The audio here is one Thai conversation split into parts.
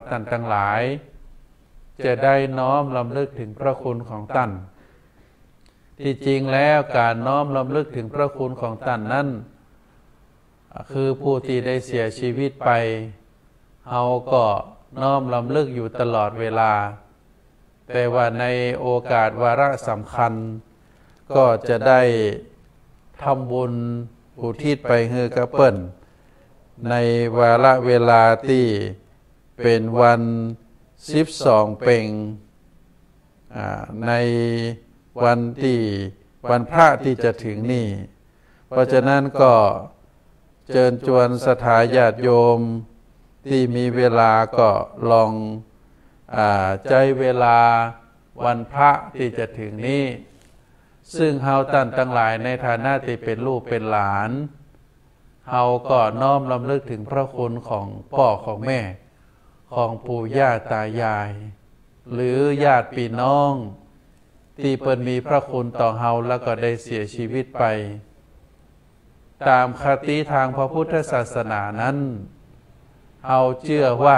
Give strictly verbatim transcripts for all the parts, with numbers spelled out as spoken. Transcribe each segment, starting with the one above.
ท่านทั้งหลายจะได้น้อมรำลึกถึงพระคุณของท่านที่จริงแล้วการน้อมรำลึกถึงพระคุณของท่านนั้นคือผู้ที่ได้เสียชีวิตไปเฮาก็น้อมรำลึกอยู่ตลอดเวลาแต่ว่าในโอกาสวาระสำคัญก็จะได้ทำบุญอุทิศไปให้กับเปิ้นในวาระเวลาที่เป็นวันสิบสองเพ็งในวันที่วันพระที่จะถึงนี่เพราะฉะนั้นก็เชิญชวนศรัทธาญาติโยมที่มีเวลาก็ลองใจเวลาวันพระที่จะถึงนี้ซึ่งเฮาท่านทั้งหลายในฐานะที่เป็นลูกเป็นหลานเฮาก็น้อมรำลึกถึงพระคุณของพ่อของแม่ของปู่ย่าตายายหรือญาติพี่น้องที่เพิ่นมีพระคุณต่อเฮาแล้วก็ได้เสียชีวิตไปตามคติทางพระพุทธศาสนานั้นเฮาเชื่อว่า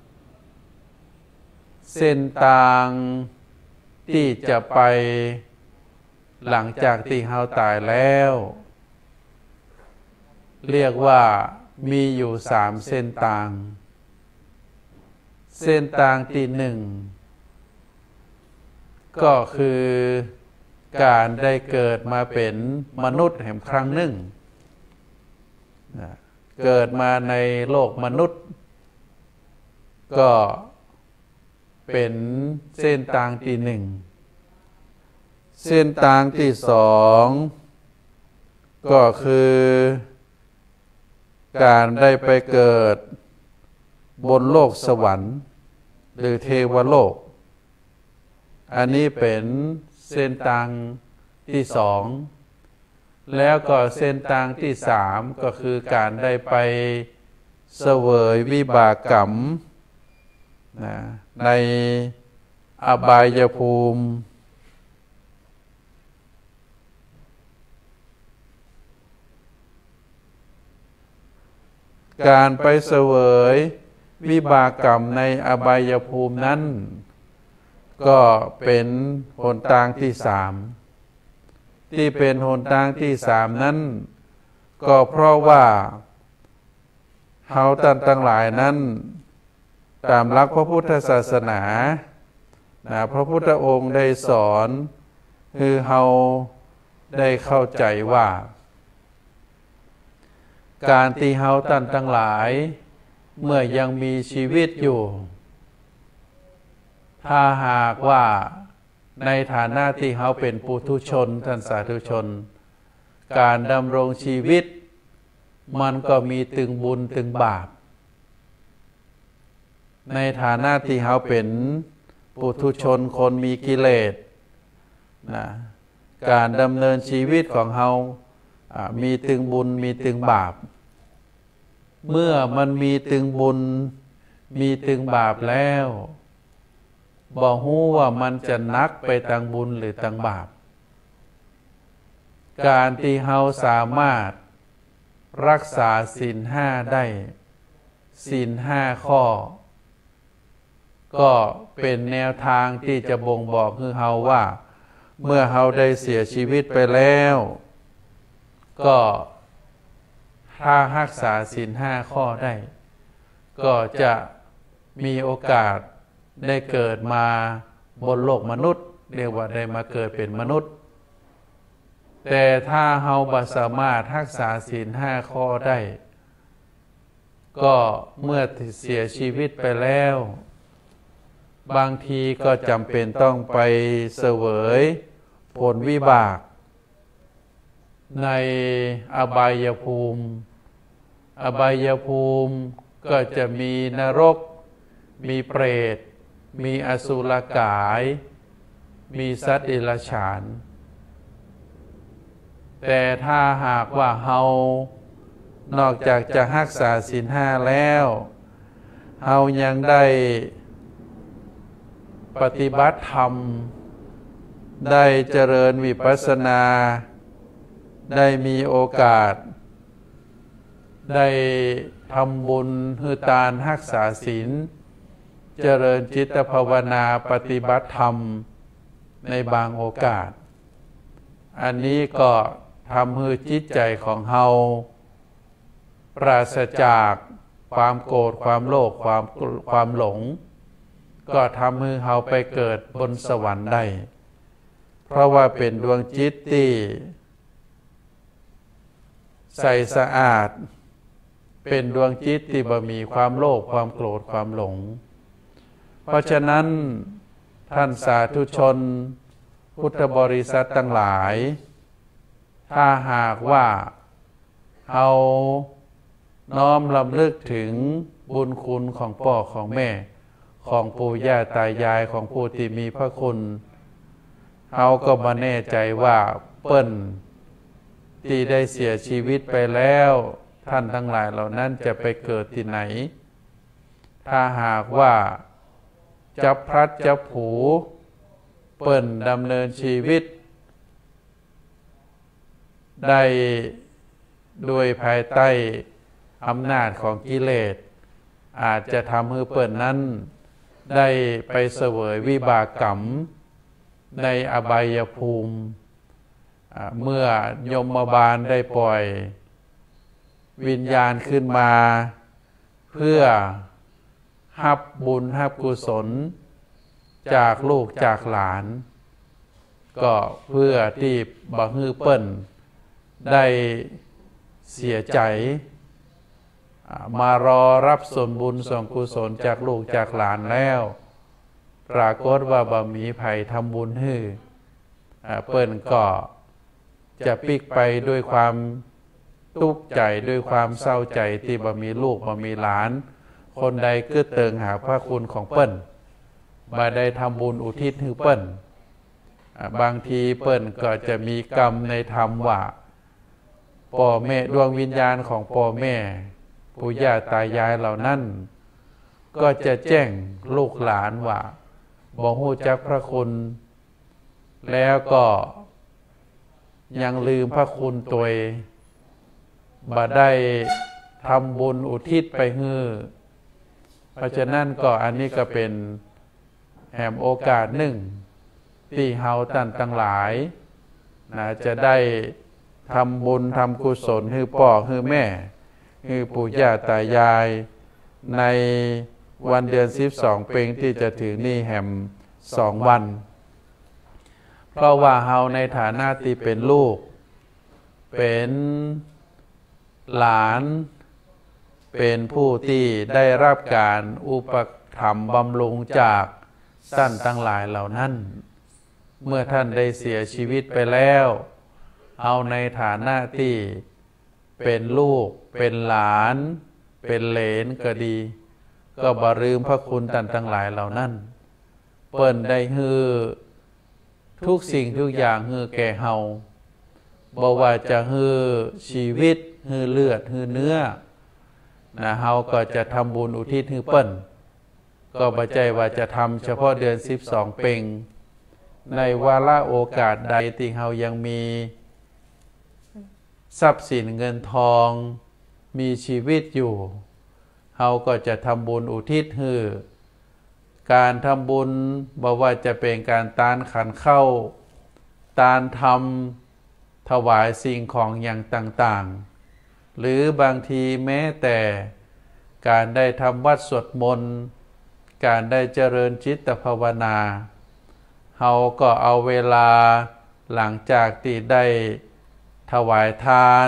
เส้นทางที่จะไปหลังจากที่เฮาตายแล้วเรียกว่ามีอยู่สามเส้นทางเส้นทางที่หนึ่งก็คือการได้เกิดมาเป็นมนุษย์แห่งครั้งหนึ่งเกิดมาในโลกมนุษย์ก็เป็นเส้นทางที่หนึ่งเส้นทางที่สองก็คือการได้ไปเกิดบนโลกสวรรค์หรือเทวโลกอันนี้เป็นเส้นทางที่สองแล้วก็เส้นทางที่สามก็คือการได้ไปเสวยวิบากกรรมนะในอบายภูมิการไปเสวยวิบากกรรมในอบายภูมินั้นก็เป็นหนทางที่สามที่เป็นหนทางที่สามนั้นก็เพราะว่าเฮาท่านทั้งหลายนั้นตามหลักพระพุทธศาสนานะพระพุทธองค์ได้สอนคือเฮาได้เข้าใจว่าการที่เฮาท่านทั้งหลายเมื่อยังมีชีวิตอยู่ถ้าหากว่าในฐานะที่เฮาเป็นปุถุชนท่านสาธุชนการดำรงชีวิตมันก็มีตึงบุญตึงบาปในฐานะที่เฮาเป็นปุถุชนคนมีกิเลสนะการดำเนินชีวิตของเฮามีตึงบุญมีตึงบาปเมื่อมันมีตึงบุญมีตึงบาปแล้วบ่ฮู้ว่ามันจะนักไปทางบุญหรือทางบาปการที่เฮาสามารถรักษาศีลห้าได้ศีลห้าข้อก็เป็นแนวทางที่จะบ่งบอกให้เฮาว่าเมื่อเฮาได้เสียชีวิตไปแล้วก็ถ้ารักษาศีลห้าข้อได้ก็จะมีโอกาสได้เกิดมาบนโลกมนุษย์เรียกว่าได้มาเกิดเป็นมนุษย์แต่ถ้าเฮาบ่สามารถรักษาศีลห้าข้อได้ก็เมื่อเสียชีวิตไปแล้วบางทีก็จำเป็นต้องไปเสวยผลวิบากในอบายภูมิอบายภูมิก็จะมีนรกมีเปรตมีอสุรกายมีสัตว์เดรัจฉานแต่ถ้าหากว่าเฮานอกจากจะรักษาศีลห้าแล้วเฮายังได้ปฏิบัติธรรมได้เจริญวิปัสสนาได้มีโอกาสได้ทำบุญคือทานรักษาศีลเจริญจิตภาวนาปฏิบัติธรรมในบางโอกาสอันนี้ก็ทำให้จิตใจของเฮาปราศจากความโกรธความโลภความความหลงก็ทำให้เฮาไปเกิดบนสวรรค์ได้เพราะว่าเป็นดวงจิตที่ใสสะอาดเป็นดวงจิตที่บ่มีความโลภความโกรธความหลงเพราะฉะนั้นท่านสาธุชนพุทธบริษัททั้งหลายถ้าหากว่าเอาน้อมรำลึกถึงบุญคุณของพ่อของแม่ของปู่ย่าตายายของผู้ที่มีพระคุณเอาก็มาแน่ใจว่าเปิ้นที่ได้เสียชีวิตไปแล้วท่านทั้งหลายเหล่านั้นจะไปเกิดที่ไหนถ้าหากว่าจับพลัดจับผลูเปิ้นดำเนินชีวิตได้ด้วยภายใต้อำนาจของกิเลสอาจจะทำให้เปิ้นนั้นได้ไปเสวยวิบากกรรมในอบายภูมิเมื่อยมบาลได้ปล่อยวิญญาณขึ้นมาเพื่อรับบุญรับกุศลจากลูกจากหลานก็เพื่อที่บ่ฮื้อเปิ้นได้เสียใจมารอรับส่วนบุญส่วนกุศลจากลูกจากหลานแล้วปรากฏว่าบ่มีไผทำบุญให้เปิ้นก็จะปิกไปด้วยความทุกข์ใจด้วยความเศร้าใจที่บ่มีลูกบ่มีหลานคนใดกึดเติงหาพระคุณของเปิ้นบ่ได้ทำบุญอุทิศให้เปิ้นบางทีเปิ้นก็จะมีกรรมในธรรมว่าพ่อแม่ดวงวิญญาณของพ่อแม่ปู่ย่าตายายเหล่านั้นก็จะแจ้งลูกหลานว่าบ่ฮู้จักพระคุณแล้วก็ยังลืมพระคุณตัวเองบ่ได้ทำบุญอุทิศไปให้เพราะฉะนั้นก็อันนี้ก็เป็นแห่งโอกาสหนึ่งที่เฮาท่านทั้งหลายนะจะได้ทำบุญทำกุศลให้พ่อให้แม่ให้ปู่ย่าตายายในวันเดือนสิบสองเพ็งที่จะถึงนี่แห่งสองวันเพราะว่าเฮาในฐานะที่เป็นลูกเป็นหลานเป็นผู้ที่ได้รับการอุปถัมภ์บำรุงจากท่านทั้งหลายเหล่านั้นเมื่อท่านได้เสียชีวิตไปแล้วเอาในฐานะที่เป็นลูกเป็นหลานเป็นเหลนก็ดีก็บ่ลืมพระคุณท่านทั้งหลายเหล่านั้นเปิ้นได้ฮือทุกสิ่งทุกอย่างฮือแก่เฮาบ่ว่าจะฮือชีวิตฮือเลือดฮือเนื้อนะเฮาก็จะทำบุญอุทิศให้เปิ้นก็บ่ใจว่าจะทำเฉพาะเดือนสิบสองเพ็งในวาระโอกาสใดที่เฮายังมีทรัพย์สินเงินทองมีชีวิตอยู่เฮาก็จะทำบุญอุทิศให้การทำบุญบ่ว่าจะเป็นการทานขันเข้าทานทำถวายสิ่งของอย่างต่างๆหรือบางทีแม้แต่การได้ทำวัดสวดมนต์การได้เจริญจิตภาวนาเฮาก็เอาเวลาหลังจากที่ได้ถวายทาน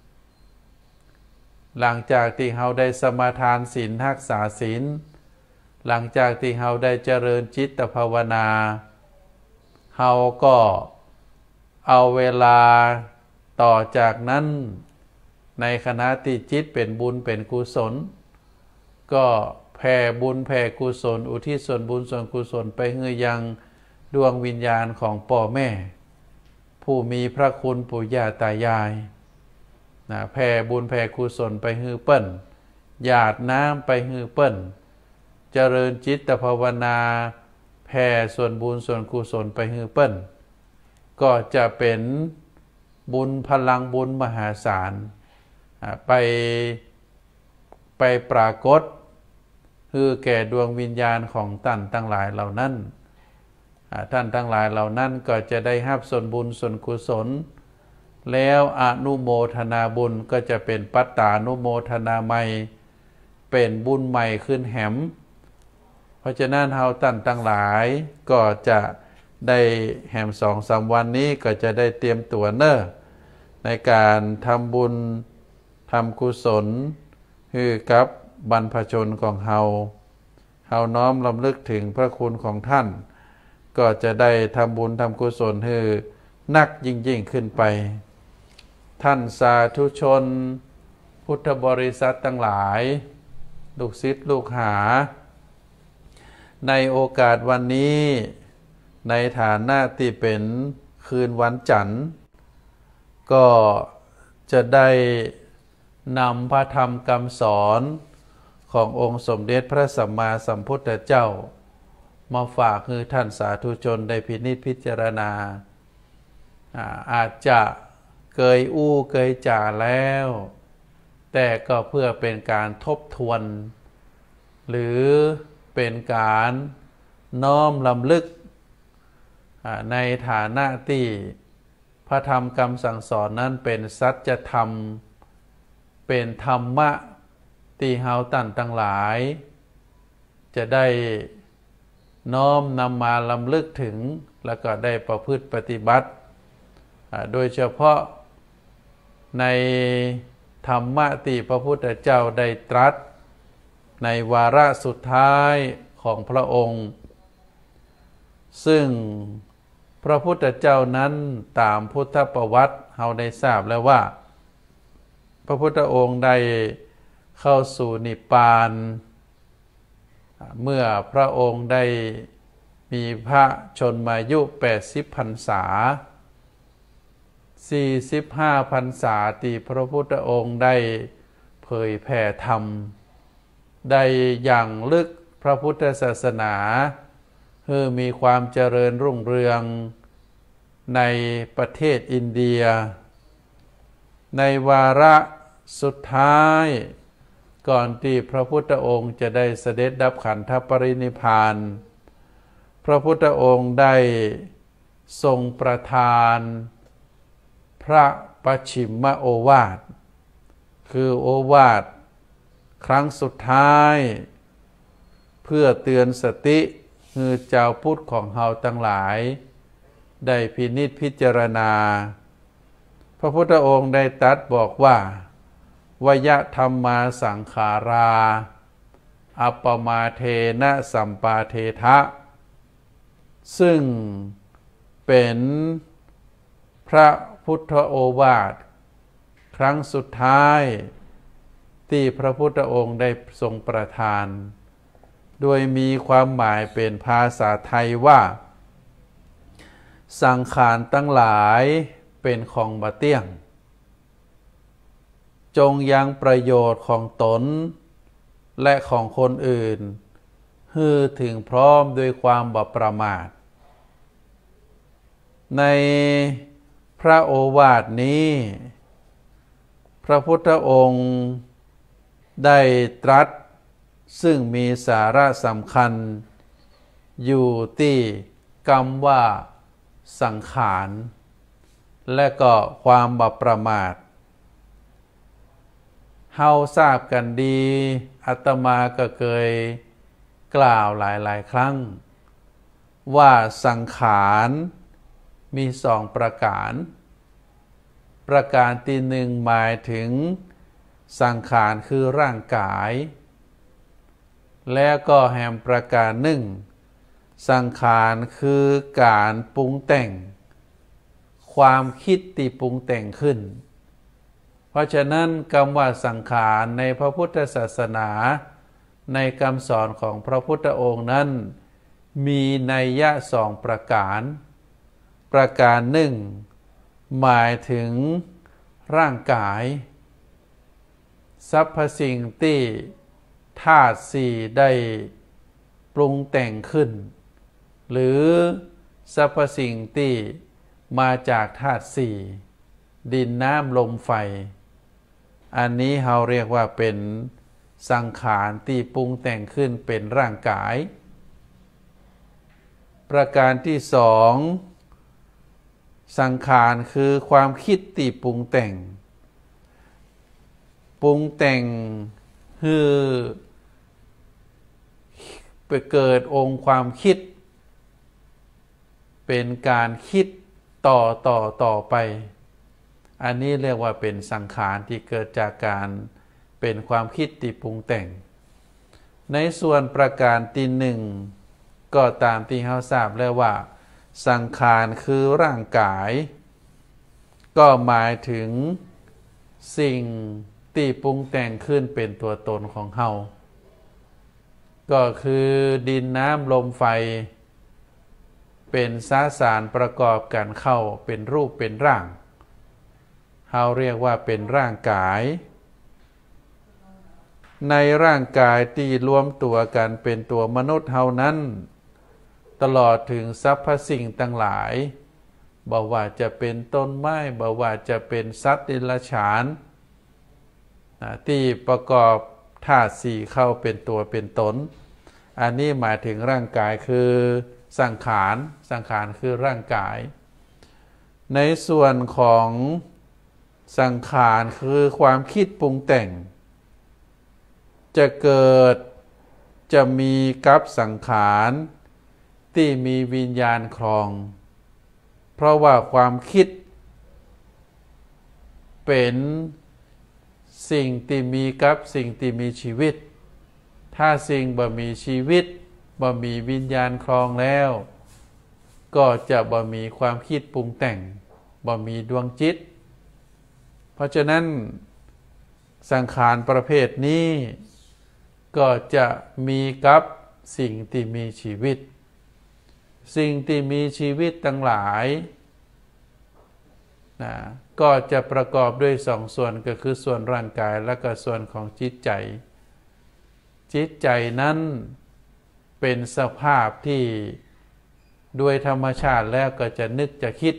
หลังจากที่เฮาได้สมาทานศีลรักษาศีลหลังจากที่เฮาได้เจริญจิตภาวนาเฮาก็เอาเวลาต่อจากนั้นในขณะที่จิตเป็นบุญเป็นกุศลก็แผ่บุญแผ่กุศลอุทิศส่วนบุญส่วนกุศลไปให้ยังดวงวิญญาณของพ่อแม่ผู้มีพระคุณปู่ย่าตายายนะแผ่บุญแผ่กุศลไปให้เปิ้นหยาดน้ำไปให้เปิ้นเจริญจิตภาวนาแผ่ส่วนบุญส่วนกุศลไปให้เปิ้นก็จะเป็นบุญพลังบุญมหาศาลไปไปปรากฏคือแก่ดวงวิญญาณของท่านทั้งหลายเหล่านั้นท่านทั้งหลายเหล่านั้นก็จะได้รับส่วนบุญส่วนกุศลแล้วอนุโมทนาบุญก็จะเป็นปัตตานุโมทนาใหม่เป็นบุญใหม่ขึ้นแหมเพราะฉะนั้นเฮาท่านทั้งหลายก็จะได้แหมสองสามวันนี้ก็จะได้เตรียมตัวเนอะในการทำบุญทำกุศลคือกับบรรพชนของเฮาเฮาน้อมรำลึกถึงพระคุณของท่านก็จะได้ทำบุญทำกุศลให้นักยิ่งยิ่งขึ้นไปท่านสาธุชนพุทธบริษัททั้งหลายลูกศิษย์ลูกหาในโอกาสวันนี้ในฐานะที่เป็นคืนวันจันทร์ก็จะได้นำพระธรรมคำสอนขององค์สมเด็จพระสัมมาสัมพุทธเจ้ามาฝากคือท่านสาธุชนได้พินิจพิจารณา อา, อาจจะเกยอู้เกยจ่าแล้วแต่ก็เพื่อเป็นการทบทวนหรือเป็นการน้อมรำลึกในฐานะที่พระธรรมคำสั่งสอนนั้นเป็นสัจธรรมเป็นธรรมะที่เฮาท่านทั้งหลายจะได้น้อมนำมาลำลึกถึงแล้วก็ได้ประพฤติปฏิบัติโดยเฉพาะในธรรมะที่พระพุทธเจ้าได้ตรัสในวาระสุดท้ายของพระองค์ซึ่งพระพุทธเจ้านั้นตามพุทธประวัติเราได้ทราบแล้วว่าพระพุทธองค์ได้เข้าสู่นิพพานเมื่อพระองค์ได้มีพระชนมายุแปดสิบพรรษาสี่สิบห้าพรรษาที่พระพุทธองค์ได้เผยแผ่ธรรมได้อย่างลึกพระพุทธศาสนาให้มีความเจริญรุ่งเรืองในประเทศอินเดียในวาระสุดท้ายก่อนที่พระพุทธองค์จะได้เสด็จดับขันธปรินิพพานพระพุทธองค์ได้ทรงประทานพระปัจฉิมโอวาทคือโอวาทครั้งสุดท้ายเพื่อเตือนสติคือเจ้าพุทธของเฮาทั้งหลายได้พินิจพิจารณาพระพุทธองค์ได้ตรัสบอกว่าวยธรรมาสังขาราอัปปมาเทนะสัมปาเททะซึ่งเป็นพระพุทธโอวาทครั้งสุดท้ายที่พระพุทธองค์ได้ทรงประทานโดยมีความหมายเป็นภาษาไทยว่าสังขารทั้งหลายเป็นของบ่เที่ยงจงยังประโยชน์ของตนและของคนอื่นให้ถึงพร้อมด้วยความบ่ประมาทในพระโอวาทนี้พระพุทธองค์ได้ตรัสซึ่งมีสาระสำคัญอยู่ที่คำว่าสังขารและก็ความบ่ประมาทเฮาทราบกันดีอาตมาก็เคยกล่าวหลายๆครั้งว่าสังขารมีสองประการประการที่หนึ่งหมายถึงสังขารคือร่างกายแล้วก็แห่งประการหนึ่งสังขารคือการปรุงแต่งความคิดที่ปรุงแต่งขึ้นเพราะฉะนั้นคำว่าสังขารในพระพุทธศาสนาในคำสอนของพระพุทธองค์นั้นมีนัยยะสองประการประการหนึ่งหมายถึงร่างกายสรรพสิ่งที่ธาตุสี่ได้ปรุงแต่งขึ้นหรือสรรพสิ่งที่มาจากธาตุสี่ดินน้ำลมไฟอันนี้เราเรียกว่าเป็นสังขารที่ปรุงแต่งขึ้นเป็นร่างกายประการที่สองสังขารคือความคิดที่ปรุงแต่งปรุงแต่งคือไปเกิดองค์ความคิดเป็นการคิดต่อต่อต่อไปอันนี้เรียกว่าเป็นสังขารที่เกิดจากการเป็นความคิดที่ปรุงแต่งในส่วนประการที่หนึ่งก็ตามที่เราทราบแล้วว่าสังขารคือร่างกายก็หมายถึงสิ่งที่ปรุงแต่งขึ้นเป็นตัวตนของเราก็คือดินน้ำลมไฟเป็นสสารประกอบกันเข้าเป็นรูปเป็นร่างเราเรียกว่าเป็นร่างกายในร่างกายที่รวมตัวกันเป็นตัวมนุษย์เฮานั้นตลอดถึงสรรพสิ่งทั้งหลายบ่ว่าจะเป็นต้นไม้บ่ว่าจะเป็นสัตว์เดรัจฉานที่ประกอบธาตุสี่เข้าเป็นตัวเป็นตนอันนี้หมายถึงร่างกายคือสังขารสังขารคือร่างกายในส่วนของสังขารคือความคิดปรุงแต่งจะเกิดจะมีกับสังขารที่มีวิญญาณครองเพราะว่าความคิดเป็นสิ่งที่มีกับสิ่งที่มีชีวิตถ้าสิ่งบ่มีชีวิตบ่มีวิญญาณครองแล้วก็จะบ่มีความคิดปรุงแต่งบ่มีดวงจิตเพราะฉะนั้นสังขารประเภทนี้ก็จะมีกับสิ่งที่มีชีวิตสิ่งที่มีชีวิตทั้งหลายนะก็จะประกอบด้วยสองส่วนก็คือส่วนร่างกายและก็ส่วนของจิตใจจิตใจนั้นเป็นสภาพที่ด้วยธรรมชาติแล้วก็จะนึกจะคิด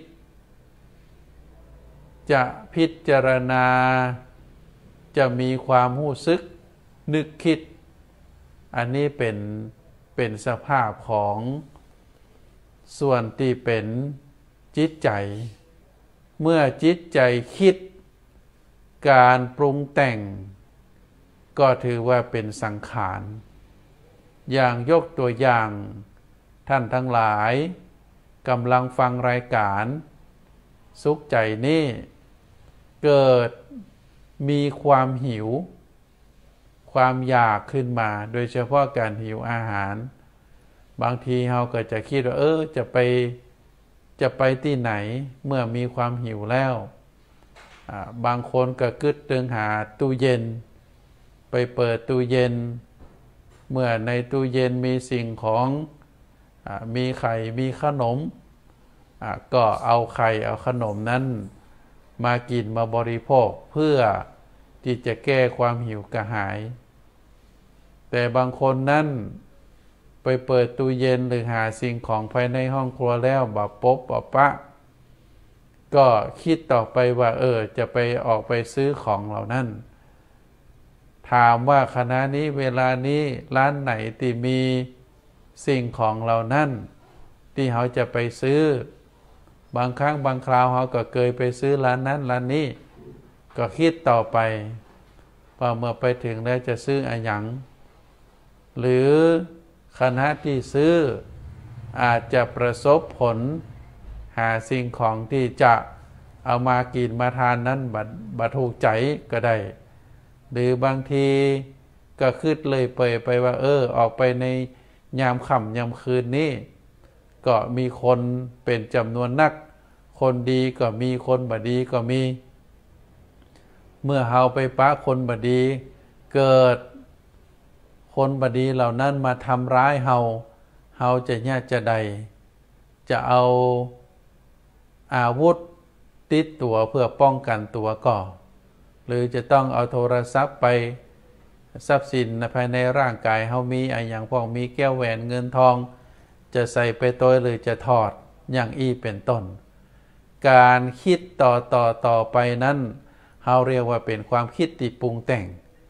จะพิจารณาจะมีความรู้สึกนึกคิดอันนี้เป็นเป็นสภาพของส่วนที่เป็นจิตใจเมื่อจิตใจคิดการปรุงแต่งก็ถือว่าเป็นสังขารอย่างยกตัวอย่างท่านทั้งหลายกำลังฟังรายการสุขใจนี้เกิดมีความหิวความอยากขึ้นมาโดยเฉพาะการหิวอาหารบางทีเราก็จะคิดว่าเออจะไปจะไปที่ไหนเมื่อมีความหิวแล้วบางคนก็กึดตึงหาตู้เย็นไปเปิดตู้เย็นเมื่อในตู้เย็นมีสิ่งของมีไข่มีขนมก็เอาไข่เอาขนมนั้นมากินมาบริโภคเพื่อที่จะแก้ความหิวกระหายแต่บางคนนั้นไปเปิดตู้เย็นหรือหาสิ่งของภายในห้องครัวแล้วบ่ปบบ่ปะก็คิดต่อไปว่าเออจะไปออกไปซื้อของเหล่านั้นถามว่าขณะนี้เวลานี้ร้านไหนที่มีสิ่งของเหล่านั้นที่เขาจะไปซื้อบางครั้งบางคราวเขาก็เคยไปซื้อร้านนั้นร้านนี้ก็คิดต่อไปพอเมื่อไปถึงแล้วจะซื้ออะไรหยังหรือคณะที่ซื้ออาจจะประสบผลหาสิ่งของที่จะเอามากินมาทานนั้นบัดบัดถูกใจก็ได้หรือบางทีก็คิดเลยเปยไปว่าเออออกไปในยามค่ำยามคืนนี้ก็มีคนเป็นจำนวนนักคนดีก็มีคนบ่ดีก็มีเมื่อเฮาไปปะคนบ่ดีเกิดคนบ่ดีเหล่านั้นมาทำร้ายเฮาเฮาจะยากจะใดจะเอาอาวุธติดตัวเพื่อป้องกันตัวก็หรือจะต้องเอาโทรศัพท์ไปทรัพย์สินภายในร่างกายเฮามีอะไรอย่างพวกมีแก้วแหวนเงินทองจะใส่ไปตัวหรือจะถอดอย่างอี้เป็นต้นการคิดต่อต่อต่อไปนั้นเฮาเรียกว่าเป็นความคิดที่ปรุงแต่งค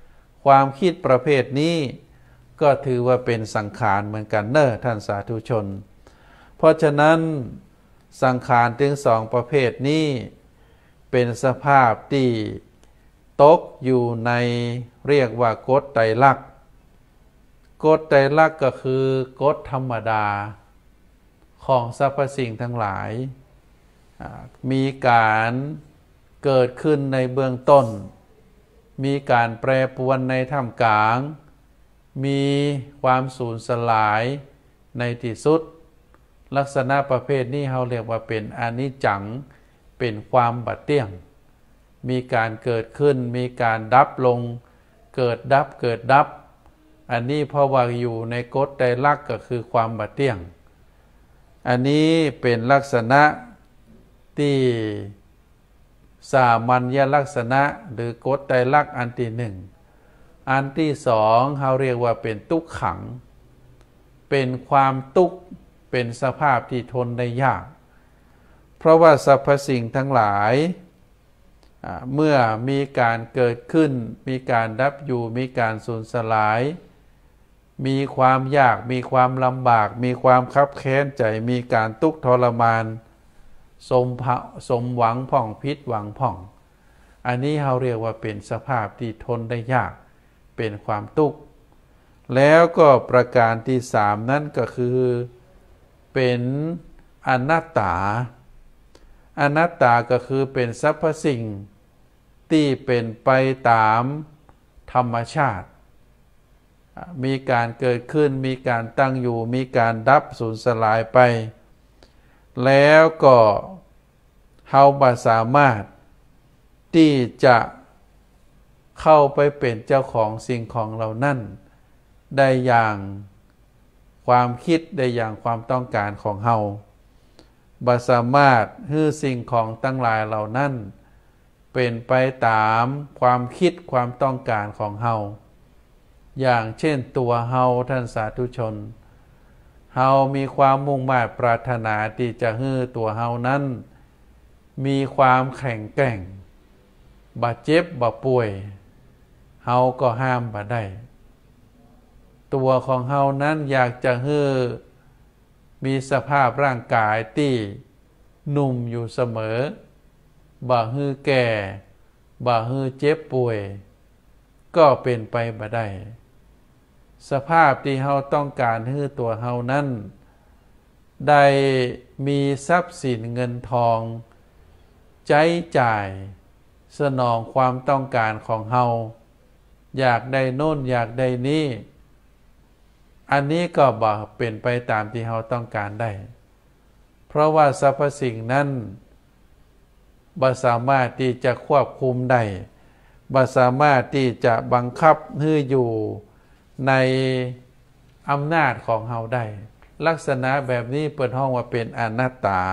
ความคิดประเภทนี้ก็ถือว่าเป็นสังขารเหมือนกันเนอะท่านสาธุชนเพราะฉะนั้นสังขารถึงสองประเภทนี้เป็นสภาพที่ตกอยู่ในเรียกว่ากฎไตรลักษณ์กฎไตรลักษณ์ก็คือกฎธรรมดาของสรรพสิ่งทั้งหลายมีการเกิดขึ้นในเบื้องต้นมีการแปรปรวนในท่ามกลางมีความสูญสลายในที่สุดลักษณะประเภทนี้เราเรียกว่าเป็นอนิจจังเป็นความบัดเที่ยงมีการเกิดขึ้นมีการดับลงเกิดดับเกิดดับอันนี้เพราะว่าอยู่ในกฎไตรลักษณ์ก็คือความบัดเที่ยงอันนี้เป็นลักษณะที่สามัญลักษณะหรือกฎไตรลักษณ์อันที่หนึ่งอันที่สองเราเรียกว่าเป็นทุกขังเป็นความทุกข์เป็นสภาพที่ทนได้ยากเพราะว่าสรรพสิ่งทั้งหลายเมื่อมีการเกิดขึ้นมีการดับอยู่มีการสูญสลายมีความยากมีความลำบากมีความคับแค้นใจมีการทุกข์ทรมานสมสมหวังผ่องพิษหวังผ่องอันนี้เราเรียกว่าเป็นสภาพที่ทนได้ยากเป็นความทุกข์แล้วก็ประการที่สามนั่นก็คือเป็นอนัตตาอนัตตาก็คือเป็นสรรพสิ่งที่เป็นไปตามธรรมชาติมีการเกิดขึ้นมีการตั้งอยู่มีการดับสูญสลายไปแล้วก็เราบ่สามารถที่จะเข้าไปเป็นเจ้าของสิ่งของเหล่านั้นได้อย่างความคิดได้อย่างความต้องการของเราบ่สามารถให้สิ่งของตั้งหลายเหล่านั้นเป็นไปตามความคิดความต้องการของเราอย่างเช่นตัวเราท่านสาธุชนเรามีความมุ่งมั่นปรารถนาที่จะให้ตัวเรานั้นมีความแข็งแกร่งบ่เจ็บบ่ป่วยเราก็ห้ามบ่ได้ตัวของเรานั้นอยากจะให้มีสภาพร่างกายที่หนุ่มอยู่เสมอบ่ให้แก่บ่ให้เจ็บป่วยก็เป็นไปบ่ได้สภาพที่เราต้องการให้ตัวเรานั้นได้มีทรัพย์สินเงินทองใช้จ่ายสนองความต้องการของเราอยากได้โน่นอยากได้นี้อันนี้ก็บ่เป็นไปตามที่เราต้องการได้เพราะว่าสรรพสิ่งนั้นบ่สามารถที่จะควบคุมได้บ่สามารถที่จะบังคับให้อยู่ในอำนาจของเราได้ลักษณะแบบนี้เปิดห้องว่าเป็นอนัตตา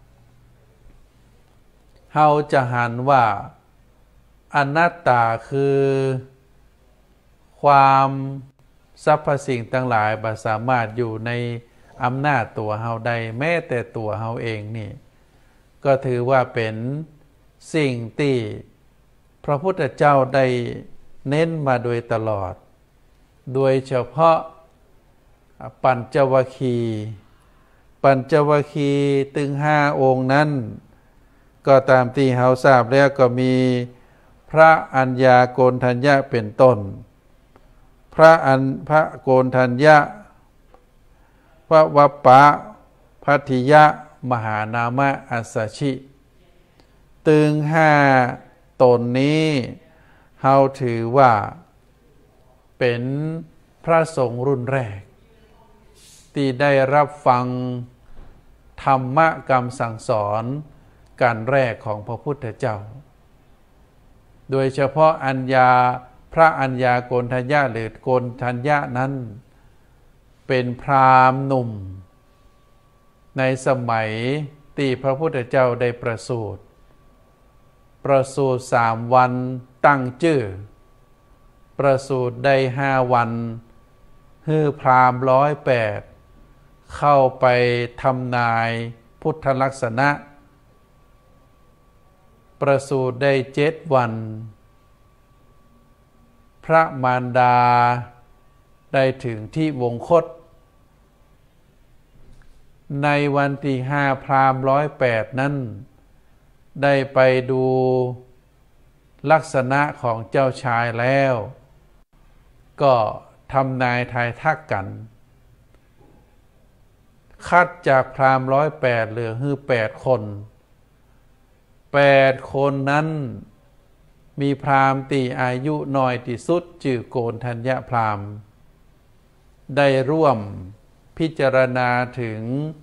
เราจะหันว่าอนัตตาคือความสรรพสิ่งทั้งหลายบ่สามารถอยู่ในอำนาจตัวเราได้แม้แต่ตัวเราเองนี่ก็ถือว่าเป็นสิ่งที่พระพุทธเจ้าได้เน้นมาโดยตลอดโดยเฉพาะปัญจวัคคีย์ปัญจวัคคีย์ถึงห้าองค์นั้นก็ตามที่เราทราบแล้วก็มีพระอัญญาโกณฑัญญะเป็นต้นพระอัญพระโกณฑัญญะพระวัปปะพัทธิยะมหานามะอัสสชิตึงห้าตนนี้เราถือว่าเป็นพระสงฆ์รุ่นแรกที่ได้รับฟังธรรมะคำสั่งสอนการแรกของพระพุทธเจ้าโดยเฉพาะอัญญาพระอัญญาโกณฑัญญะหรือโกณฑัญญะนั้นเป็นพราหมณ์หนุ่มในสมัยที่พระพุทธเจ้าได้ประสูติประสูติสามวันตั้งชื่อประสูติได้ห้าวันฮือพราหมณ์ร้อยแปดเข้าไปทำนายพุทธลักษณะประสูติได้เจ็ดวันพระมารดาได้ถึงที่วงคตในวันที่ห้าพราหมณ์ร้อยแปดนั้นได้ไปดูลักษณะของเจ้าชายแล้วก็ทำนายทายทักกันคัดจากพราหมณ์ร้อยแปดเหลือฮือแปดคนแปดคนนั้นมีพราหมณ์ที่อายุน้อยที่สุดชื่อโกณฑัญญพราหมณ์ได้ร่วมพิจารณาถึง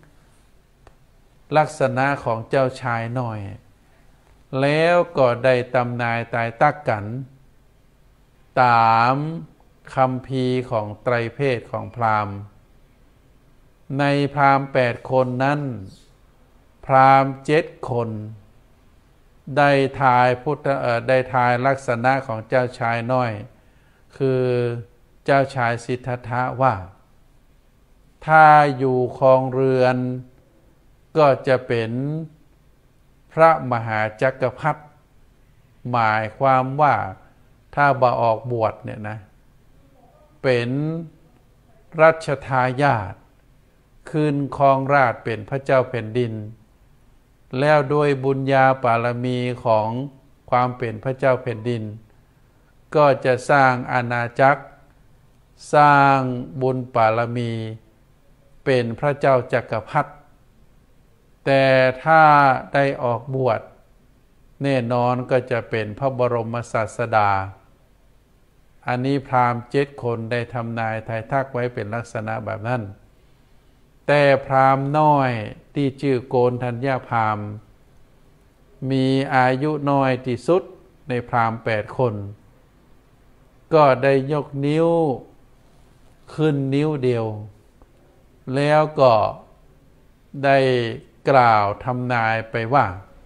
ลักษณะของเจ้าชายน้อยแล้วก็ได้ตำนายตายตักกันตามคำพีของไตรเพศของพราหมณ์ในพราหมณ์แปดคนนั้นพราหมณ์เจ็ดคนได้ทายพุทธเอ่อได้ทายลักษณะของเจ้าชายน้อยคือเจ้าชายสิทธัตถะว่าถ้าอยู่ครองเรือนก็จะเป็นพระมหาจักรพรรดิหมายความว่าถ้าบาออกบวชเนี่ยนะเป็นรัชทายาทขึ้นครองราชย์เป็นพระเจ้าแผ่นดินแล้วด้วยบุญญาบารมีของความเป็นพระเจ้าแผ่นดินก็จะสร้างอาณาจักรสร้างบุญบารมีเป็นพระเจ้าจักรพรรดิแต่ถ้าได้ออกบวชแน่นอนก็จะเป็นพระบรมศาสดาอันนี้พราหมณ์เจ็ดคนได้ทำนายทายทักไว้เป็นลักษณะแบบนั้นแต่พราหมณ์น้อยที่ชื่อโกณฑัญญพราหมณ์มีอายุน้อยที่สุดในพราหมณ์แปดคนก็ได้ยกนิ้วขึ้นนิ้วเดียวแล้วก็ได้กล่าวทำนายไปว่า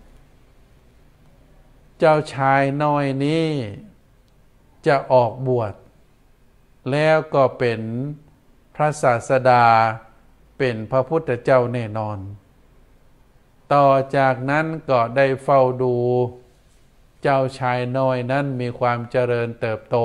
เจ้าชายน้อยนี้จะออกบวชแล้วก็เป็นพระศาสดาเป็นพระพุทธเจ้าแน่นอนต่อจากนั้นก็ได้เฝ้าดูเจ้าชายน้อยนั้นมีความเจริญเติบโต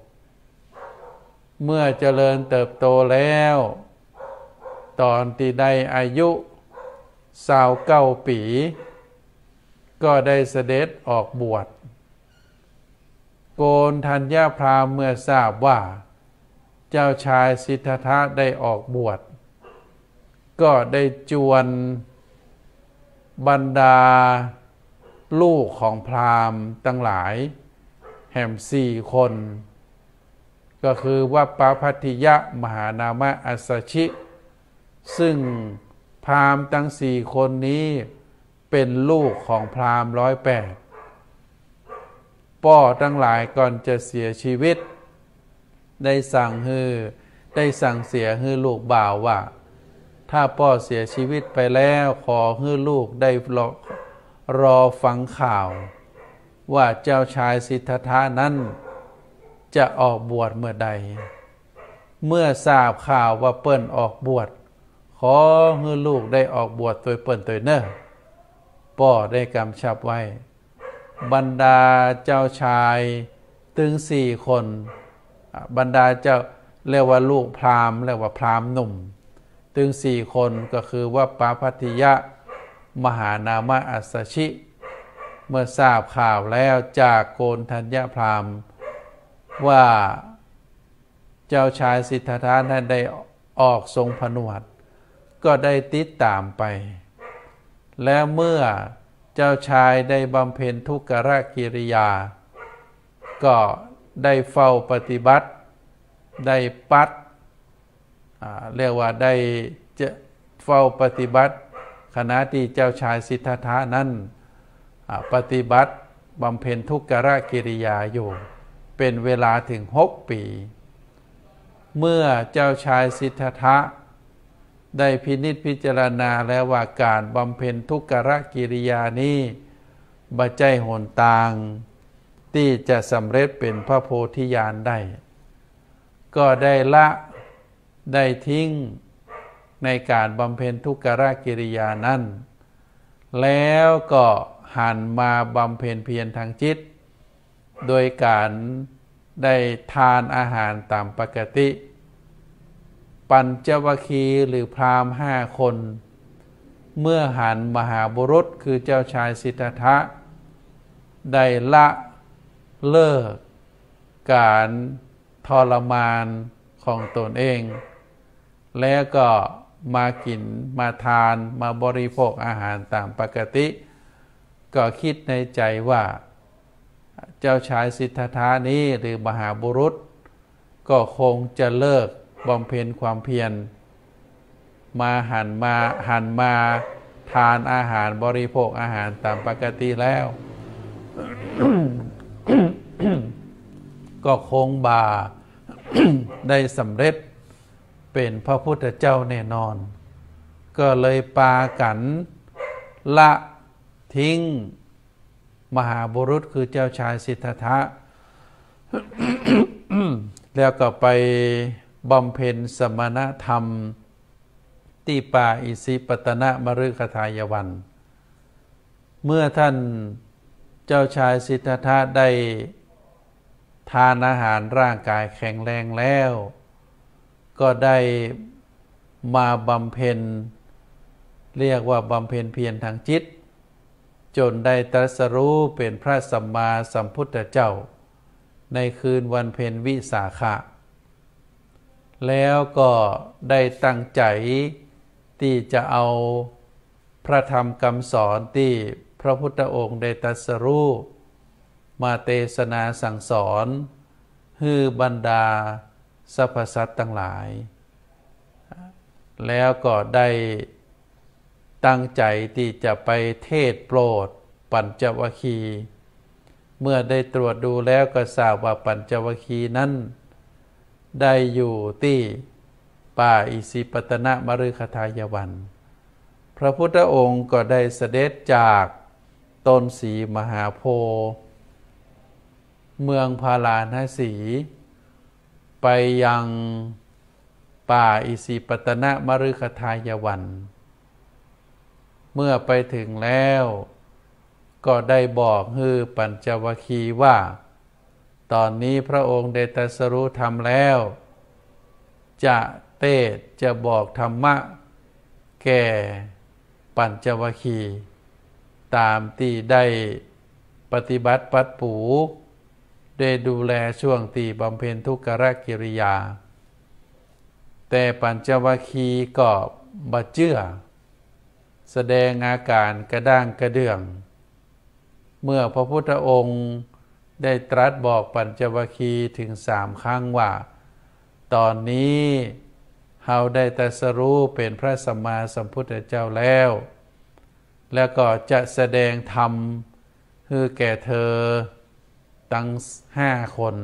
เมื่อเจริญเติบโตแล้วตอนที่ได้อายุสาวเก้าปีก็ได้เสด็จออกบวชโกณฑัญญพราหมณ์เมื่อทราบว่าเจ้าชายสิทธัตถะได้ออกบวชก็ได้จวนบรรดาลูกของพราหมณ์ทั้งหลายแห่มสี่คนก็คือวัปปภัททิยะมหานามะอัสสชิซึ่งพราหมณ์ทั้งสี่คนนี้เป็นลูกของพราหมณ์ร้อยแปดป้อทั้งหลายก่อนจะเสียชีวิตได้สั่งฮือได้สั่งเสียฮือลูกบ่าวว่าถ้าพ่อเสียชีวิตไปแล้วขอให้ลูกได้รอรอฟังข่าวว่าเจ้าชายสิทธัตถะนั้นจะออกบวชเมื่อใดเมื่อทราบข่าวว่าเปิ้นออกบวชขอให้ลูกได้ออกบวชตัวเปิ้นตัวเนอพ่อได้กำชับไว้บรรดาเจ้าชายถึงสี่คนบรรดาเจ้าเรียกว่าลูกพราหมณ์เรียกว่าพราหมณ์หนุ่มถึงสี่คนก็คือว่าปาภัททิยะมหานามะอัสสชิเมื่อทราบข่าวแล้วจากโกณฑัญญพราหมณ์ว่าเจ้าชายสิทธัตถะนั้นได้ออกทรงผนวดก็ได้ติดตามไปและเมื่อเจ้าชายได้บำเพ็ญทุกขกิริยาก็ได้เฝ้าปฏิบัติได้ปัดเรียกว่าได้จะเฝ้าปฏิบัติขณะที่เจ้าชายสิทธัตถะนั้นปฏิบัติบำเพ็ญทุกขกิริยาอยู่เป็นเวลาถึงหกปีเมื่อเจ้าชายสิทธัตถะได้พินิจพิจารณาแล้วว่าการบำเพ็ญทุกขกิริยานี้บ่ใจหนทางที่จะสำเร็จเป็นพระโพธิญาณได้ก็ได้ละได้ทิ้งในการบำเพ็ญทุกขกิริยานั้นแล้วก็หันมาบำเพ็ญเพียรทางจิตโดยการได้ทานอาหารตามปกติปัญจวัคคีย์หรือพราหมณ์ห้าคนเมื่อหันมหาบุรุษคือเจ้าชายสิทธัตถะได้ละเลิกการทรมานของตนเองแล้วก็มากินมาทานมาบริโภคอาหารตามปกติก็คิดในใจว่าเจ้าชายสิทธัตถะนี้หรือมหาบุรุษก็คงจะเลิกบำเพ็ญความเพียรมาหันมาหันมาทานอาหารบริโภคอาหารตามปกติแล้ว ก็คงบา ได้สำเร็จเป็นพระพุทธเจ้าแน่นอนก็เลยปากันละทิ้งมหาบุรุษคือเจ้าชายสิทธัตถะ แล้วก็ไปบำเพ็ญสมณธรรมที่ป่าอิสิปตนมฤคทายวันเมื่อท่านเจ้าชายสิทธัตถะได้ทานอาหารร่างกายแข็งแรงแล้วก็ได้มาบำเพ็ญเรียกว่าบำเพ็ญเพียรทางจิตจนได้ตรัสรู้เป็นพระสัมมาสัมพุทธเจ้าในคืนวันเพ็ญวิสาขะแล้วก็ได้ตั้งใจที่จะเอาพระธรรมคำสอนที่พระพุทธองค์ได้ตรัสรู้มาเทศนาสั่งสอนให้บรรดาสรรพสัตว์ทั้งหลายแล้วก็ได้ตั้งใจที่จะไปเทศโปรดปัญจวัคคีย์เมื่อได้ตรวจดูแล้วก็ทราบว่าปัญจวัคคีย์นั้นได้อยู่ที่ป่าอิสิปตนมฤคทายวันพระพุทธองค์ก็ได้เสด็จจากต้นสีมหาโพธิ์เมืองพาราณสีไปยังป่าอิสิปตนมฤคทายวันเมื่อไปถึงแล้วก็ได้บอกให้ปัญจวัคคีย์ว่าตอนนี้พระองค์ได้ตรัสรู้ธรรมแล้วจะเทศน์จะบอกธรรมะแก่ปัญจวัคคีย์ตามที่ได้ปฏิบัติปัดปูได้ดูแลช่วงที่บำเพ็ญทุกขกิริยาแต่ปัญจวัคคีย์ก็บ่เชื่อแสดงอาการกระด้างกระเดื่องเมื่อพระพุทธองค์ได้ตรัสบอกปัญจวัคคีย์ถึงสามครั้งว่าตอนนี้เราได้ตรัสรู้เป็นพระสัมมาสัมพุทธเจ้าแล้วแล้วก็จะแสดงธรรมให้แก่เธอตั้งห้าคน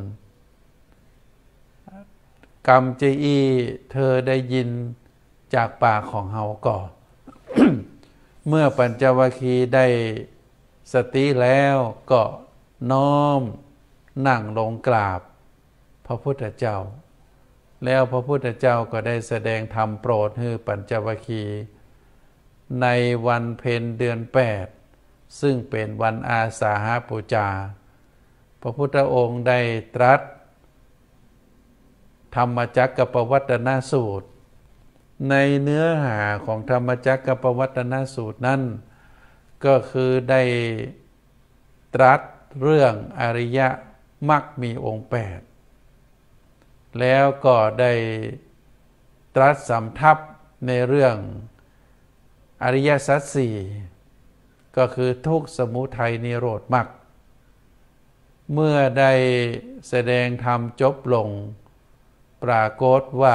กรรมเจอีเธอได้ยินจากปากของเฮาก่อน เมื่อปัญจวัคคีย์ได้สติแล้วก็น้อมนั่งลงกราบพระพุทธเจ้าแล้วพระพุทธเจ้าก็ได้แสดงธรรมโปรดให้ปัญจวัคคีย์ในวันเพ็ญเดือนแปดซึ่งเป็นวันอาสาฬหบูชาพระพุทธองค์ได้ตรัสธรรมจักรปวัตตนสูตรในเนื้อหาของธรรมจักรปวัตตนสูตรนั้นก็คือได้ตรัสเรื่องอริยมรรคมีองค์แปดแล้วก็ได้ตรัสสำทับในเรื่องอริยสัจสี่ก็คือทุกข์สมุทัยนิโรธมรรคเมื่อได้แสดงธรรมจบลงปรากฏว่า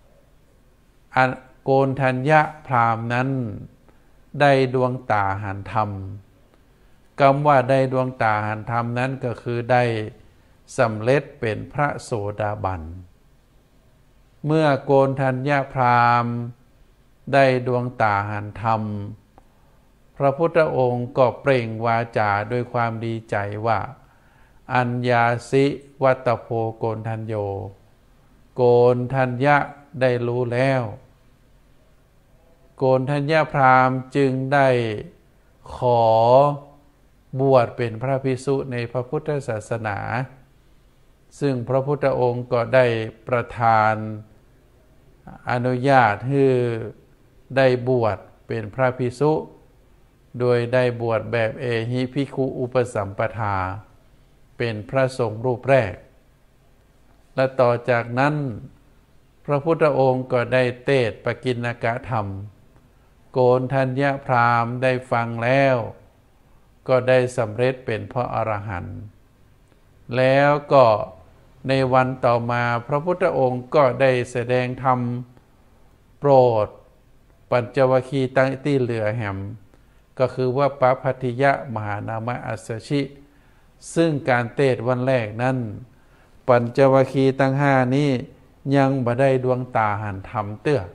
โกณฑัญญพราหมณ์นั้นได้ดวงตาหันธรรมคำว่าได้ดวงตาหันธรรมนั้นก็คือได้สำเร็จเป็นพระโสดาบันเมื่อโกณฑัญญพราหมณ์ได้ดวงตาหันธรรมพระพุทธองค์ก็เปล่งวาจาด้วยความดีใจว่าอัญญาสิวัตโพโกณฑัญโยโกณฑัญญะได้รู้แล้วโกณฑัญญพราหมณ์จึงได้ขอบวชเป็นพระภิกษุในพระพุทธศาสนาซึ่งพระพุทธองค์ก็ได้ประทานอนุญาตให้ได้บวชเป็นพระภิกษุโดยได้บวชแบบเอหิภิกขุอุปสัมปทาเป็นพระสงฆ์รูปแรกและต่อจากนั้นพระพุทธองค์ก็ได้เทศน์ปกิณณกธรรมโกณฑัญญพราหมณ์ได้ฟังแล้วก็ได้สำเร็จเป็นพระอรหันต์แล้วก็ในวันต่อมาพระพุทธองค์ก็ได้แสดงธรรมโปรดปัญจวัคคีย์ตั้งที่เหลือแหมก็คือว่าปภัททิยมหานามอัสสชิซึ่งการเทศน์วันแรกนั้นปัญจวัคคีย์ตั้งห้านี้ยังบ่ได้ดวงตาหันธรรมเตื้อ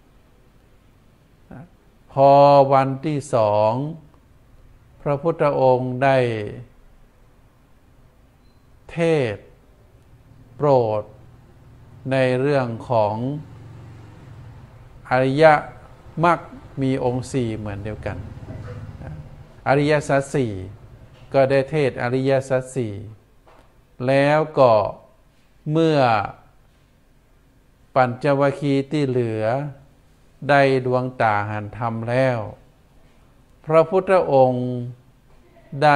พอวันที่สองพระพุทธองค์ได้เทศน์โปรดในเรื่องของอริยมรรคมีองค์สี่เหมือนเดียวกันอริยสัจสี่ก็ได้เทศน์อริยสัจสี่แล้วก็เมื่อปัญจวัคคีย์ที่เหลือได้ดวงตาหันธรรมแล้วพระพุทธองค์ได้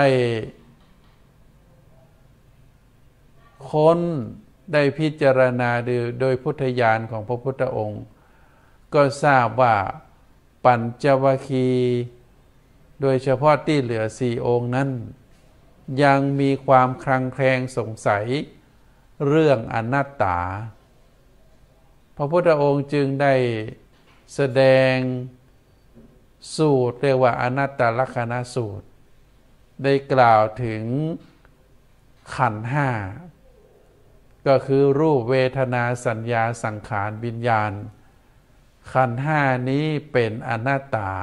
ค้นได้พิจารณาโดยพุทธญาณของพระพุทธองค์ก็ทราบว่าปัญจวัคคีย์โดยเฉพาะที่เหลือสี่องค์นั้นยังมีความคลังแคลงสงสัยเรื่องอนัตตาพระพุทธองค์จึงได้แสดงสูตรเรียกว่าอนัตตลักขณสูตรได้กล่าวถึงขันธ์ห้าก็คือรูปเวทนาสัญญาสังขารวิญญาณขันธ์ห้านี้เป็นอนัตตา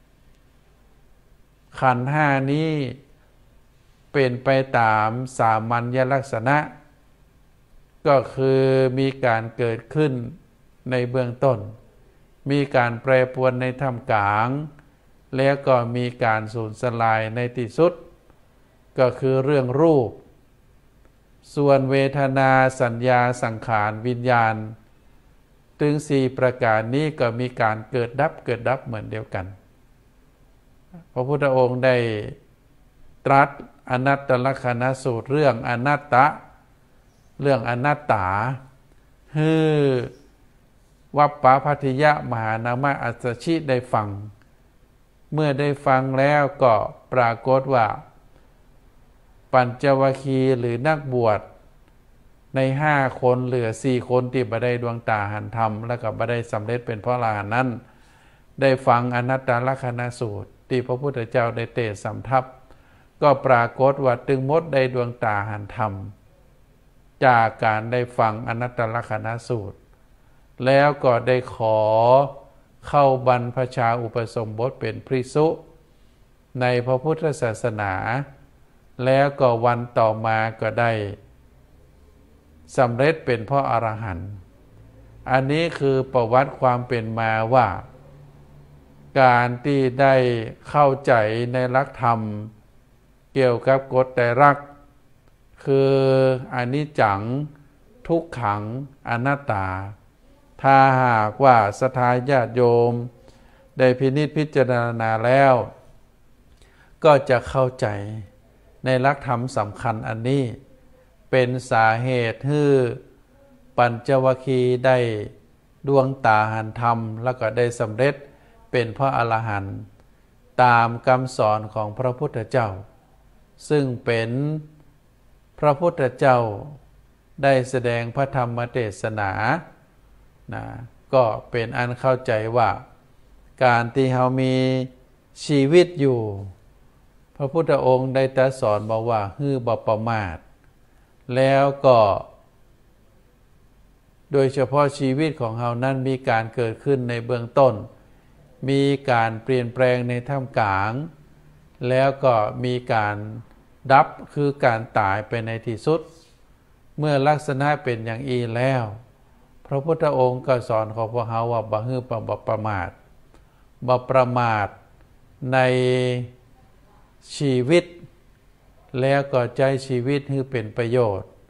ขันธ์ห้านี้เป็นไปตามสามัญลักษณะก็คือมีการเกิดขึ้นในเบื้องต้นมีการแปรปรวนในท่ามกลางแล้วก็มีการสูญสลายในที่สุดก็คือเรื่องรูปส่วนเวทนาสัญญาสังขารวิญญาณถึงสี่ประการนี้ก็มีการเกิดดับเกิดดับเหมือนเดียวกันพระพุทธองค์ได้ตรัสอนัตตลักขณสูตรเรื่องอนัตตะเรื่องอนัตตาฮือวัปปะภัททิยมหานามอัสสชิได้ฟังเมื่อได้ฟังแล้วก็ปรากฏว่าปัญจวัคคีย์หรือนักบวชในห้าคนเหลือสี่คนที่บ่ได้ดวงตาหันธรรมแล้วก็บ่ได้สำเร็จเป็นพระอรหันต์นั้นได้ฟังอนัตตลักขณสูตรที่พระพุทธเจ้าได้เทศน์สำทับก็ปรากฏว่าตึงมดได้ดวงตาหันธรรมจากการได้ฟังอนัตตลักขณสูตรแล้วก็ได้ขอเข้าบรรพชาอุปสมบทเป็นภิกษุในพระพุทธศาสนาแล้วก็วันต่อมาก็ได้สำเร็จเป็นพระอรหันต์อันนี้คือประวัติความเป็นมาว่าการที่ได้เข้าใจในหลักธรรมเกี่ยวกับกฎไตรลักษณ์คืออนิจจังทุกขังอนัตตาถ้าหากว่าศรัทธาญาติโยมได้พินิจพิจารณาแล้วก็จะเข้าใจในหลักธรรมสำคัญอันนี้เป็นสาเหตุให้ปัญจวัคคีย์ได้ดวงตาหันธรรมแล้วก็ได้สำเร็จเป็นพระอรหันต์ตามคำสอนของพระพุทธเจ้าซึ่งเป็นพระพุทธเจ้าได้แสดงพระธรรมเทศนานะก็เป็นอันเข้าใจว่าการที่เรามีชีวิตอยู่พระพุทธองค์ได้ตรัสสอนบอกว่าฮือบ่ประมาทแล้วก็โดยเฉพาะชีวิตของเรานั้นมีการเกิดขึ้นในเบื้องต้นมีการเปลี่ยนแปลงในท่ามกลางแล้วก็มีการดับคือการตายไปในที่สุดเมื่อลักษณะเป็นอย่างอีแล้วพระพุทธองค์ก็สอนของพวกเราว่าบ่ฮือบ่ประมาทบ่ประมาทในชีวิตแล้วก็ใจชีวิตให้เป็นประโยชน์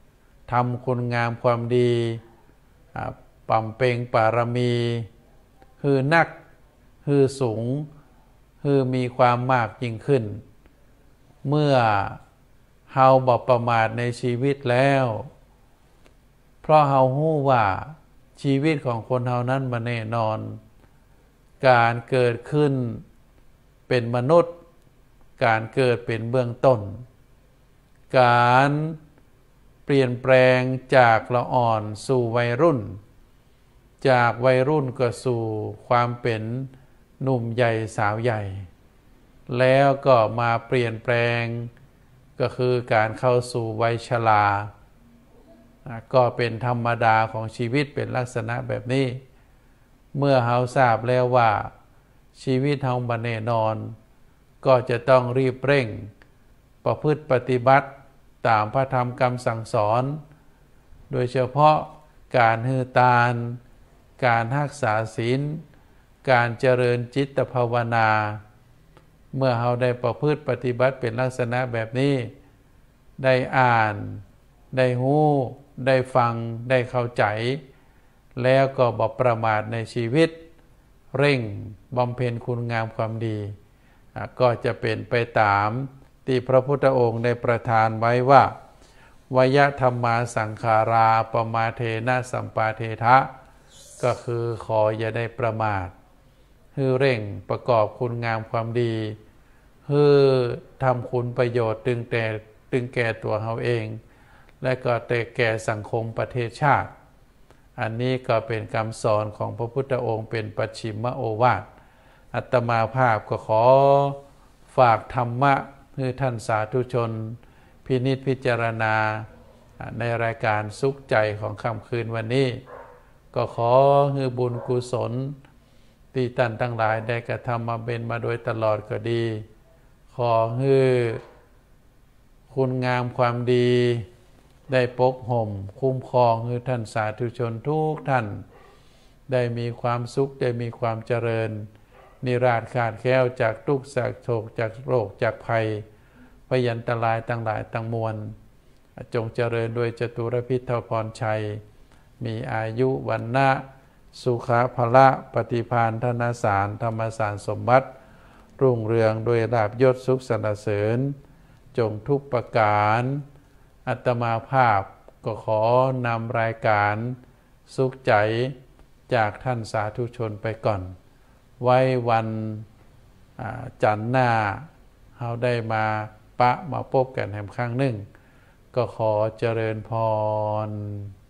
ทำคุณงามความดีปั่มเปงปารมีฮือนักฮือสูงฮือมีความมากยิ่งขึ้นเมื่อเฮาบ่ประมาทในชีวิตแล้วเพราะเฮาฮู้ว่าชีวิตของคนเฮานั้นบ่แน่นอนการเกิดขึ้นเป็นมนุษย์การเกิดเป็นเบื้องต้นการเปลี่ยนแปลงจากละอ่อนสู่วัยรุ่นจากวัยรุ่นก็สู่ความเป็นหนุ่มใหญ่สาวใหญ่แล้วก็มาเปลี่ยนแปลงก็คือการเข้าสู่วัยชราก็เป็นธรรมดาของชีวิตเป็นลักษณะแบบนี้เมื่อเฮาทราบแล้วว่าชีวิตเฮาบ่แน่นอนก็จะต้องรีบเร่งประพฤติปฏิบัติตามพระธรรมคำสั่งสอนโดยเฉพาะการฮือตานการรักษาศีลการเจริญจิตภาวนาเมื่อเราได้ประพฤติปฏิบัติเป็นลักษณะแบบนี้ได้อ่านได้ฮู้ได้ฟังได้เข้าใจแล้วก็บ่ประมาทในชีวิตเร่งบำเพ็ญคุณงามความดีก็จะเป็นไปตามที่พระพุทธองค์ได้ประทานไว้ว่าวยธรรมาสังขาราปมาเทนะสัมปาเททะก็คือขออย่าได้ประมาทคือเร่งประกอบคุณงามความดีคือทำคุณประโยชน์ตึงแต่ตึงแก่ตัวเราเองและก็แต่แก่สังคมประเทศชาติอันนี้ก็เป็นคำสอนของพระพุทธองค์เป็นปัจฉิมโอวาทอาตมาภาพก็ขอฝากธรรมะให้ท่านสาธุชนพินิจพิจารณาในรายการสุขใจของค่ำคืนวันนี้ก็ขอให้บุญกุศลที่ท่านทั้งหลายได้กระทำมาเป็นมาโดยตลอดก็ดีขอให้คุณงามความดีได้ปกห่มคุ้มครองให้ท่านสาธุชนทุกท่านได้มีความสุขได้มีความเจริญนิราศขาดแคล้วจากทุกข์จากโศกจากโรคจากภัยพยันตรายต่างหลายต่างมวลจงเจริญด้วยจตุรพิทพรชัยมีอายุวันนะสุขภละปฏิภาณธนสารธรรมสารสมบัติรุ่งเรืองโดยลาภยศสุขสรรเสริญจงทุกประการอาตมาภาพก็ขอนำรายการสุขใจจากท่านสาธุชนไปก่อนไว้วันจันทร์หน้าเราได้มาปะมาพบกันแห่งครั้งหนึ่งก็ขอเจริญพร